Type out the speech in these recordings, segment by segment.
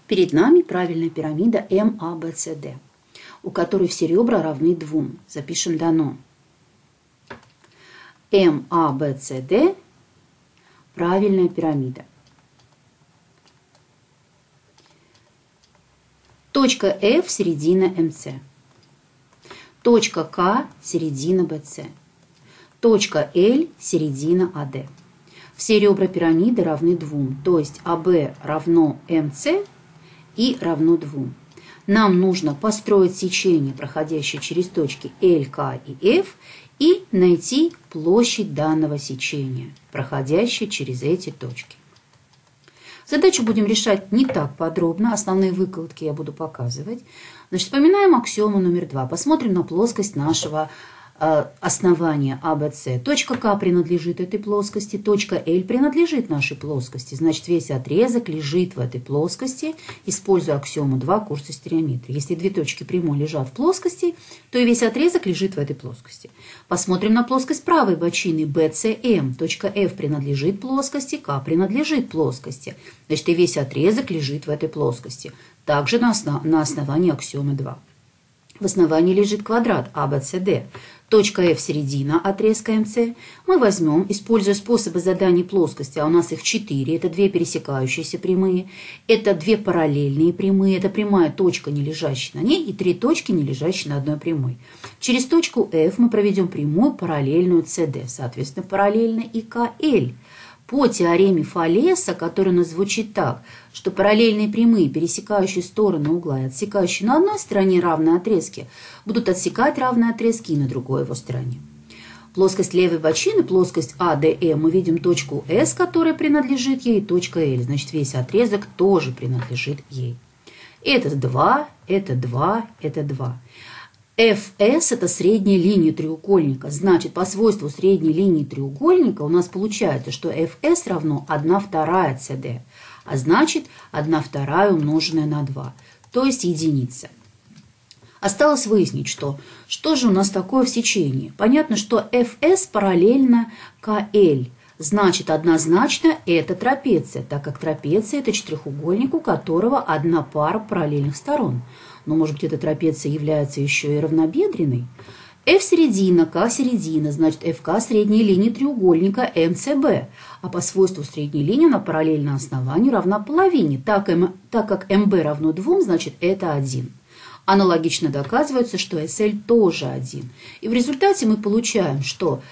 Перед нами правильная пирамида МАБЦД, у которой все ребра равны 2. Запишем дано. МАБЦД – правильная пирамида. Точка F – середина МС. Точка К – середина БС. Точка L – середина АД. Все ребра пирамиды равны 2, то есть АБ равно МС и равно 2. Нам нужно построить сечение, проходящее через точки L, K и F, и найти площадь данного сечения, проходящей через эти точки. Задачу будем решать не так подробно, основные выкладки я буду показывать. Значит, вспоминаем аксиому номер 2. Посмотрим на плоскость нашего основания ABC. Точка К принадлежит этой плоскости, точка L принадлежит нашей плоскости. Значит, весь отрезок лежит в этой плоскости, используя аксиому 2 курса стереометрии. Если две точки прямой лежат в плоскости, то и весь отрезок лежит в этой плоскости. Посмотрим на плоскость правой бочины BCM. Точка F принадлежит плоскости, К принадлежит плоскости. Значит, и весь отрезок лежит в этой плоскости. Также на основании аксиомы 2. В основании лежит квадрат ABCD. Точка F – середина отрезка МС. Мы возьмем, используя способы задания плоскости, а у нас их 4, это 2 пересекающиеся прямые, это 2 параллельные прямые, это прямая точка, не лежащая на ней, и 3 точки, не лежащие на одной прямой. Через точку F мы проведем прямую параллельную CD, соответственно, параллельно и КЛ. По теореме Фалеса, которая у нас звучит так, что параллельные прямые, пересекающие стороны угла и отсекающие на одной стороне равные отрезки, будут отсекать равные отрезки и на другой его стороне. Плоскость левой бочины, плоскость ADE, мы видим точку S, которая принадлежит ей, и точка L. Значит, весь отрезок тоже принадлежит ей. Это 2, это 2, это 2. FS – это средняя линия треугольника. Значит, по свойству средней линии треугольника у нас получается, что FS равно 1/2 CD. А значит, 1/2 умноженная на 2, то есть единица. Осталось выяснить, что же у нас такое в сечении. Понятно, что FS параллельно KL. Значит, однозначно это трапеция, так как трапеция – это четырехугольник, у которого одна пара параллельных сторон. Но, может быть, эта трапеция является еще и равнобедренной. F середина, K середина, значит, FK средняя линия треугольника MCB. А по свойству средней линии она параллельно основанию равна половине. Так как MB равно 2, значит, это 1. Аналогично доказывается, что SL тоже 1. И в результате мы получаем, что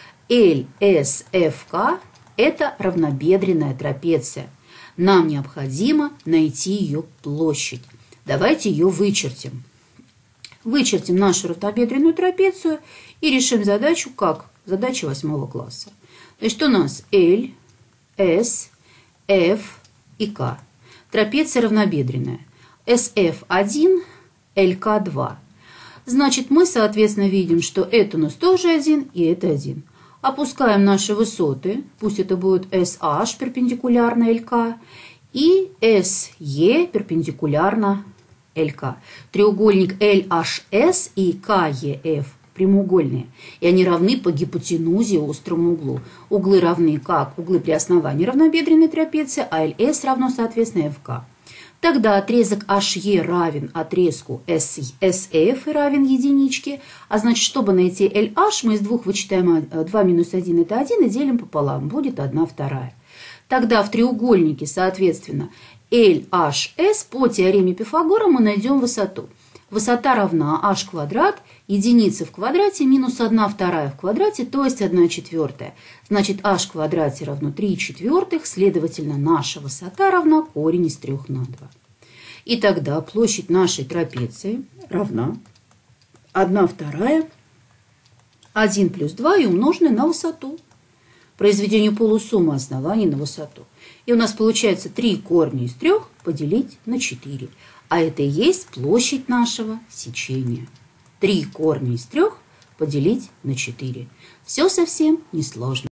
LSFK – это равнобедренная трапеция. Нам необходимо найти ее площадь. Давайте ее вычертим. Вычертим нашу равнобедренную трапецию и решим задачу как? Задача 8 класса. Значит, у нас L, S, F и K. Трапеция равнобедренная. SF1, LK2. Значит, мы, соответственно, видим, что это у нас тоже 1 и это 1. Опускаем наши высоты. Пусть это будет SH перпендикулярно LK и SE перпендикулярно LK. Треугольник LHS и KEF прямоугольные, и они равны по гипотенузе острому углу. Углы равны как углы при основании равнобедренной трапеции, а LS равно, соответственно, FK. Тогда отрезок HE равен отрезку SF и равен единичке. А значит, чтобы найти LH, мы из двух вычитаем 2 минус 1 это 1 и делим пополам. Будет 1/2. Тогда в треугольнике, соответственно, LHS по теореме Пифагора мы найдем высоту. Высота равна h квадрат, единица в квадрате минус 1/2 в квадрате, то есть 1/4. Значит, h в квадрате равно 3/4, следовательно, наша высота равна корень из 3 на 2. И тогда площадь нашей трапеции равна 1/2, 1 плюс 2 и умноженное на высоту. Произведению полусуммы оснований на высоту. И у нас получается 3 корня из 3 поделить на 4. А это и есть площадь нашего сечения. 3 корня из 3 поделить на 4. Все совсем несложно.